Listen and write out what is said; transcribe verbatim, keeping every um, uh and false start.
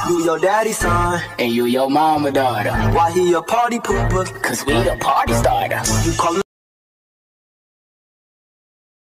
You your daddy's son, and you your mama daughter. why he a party pooper? Cause we the party starter. You call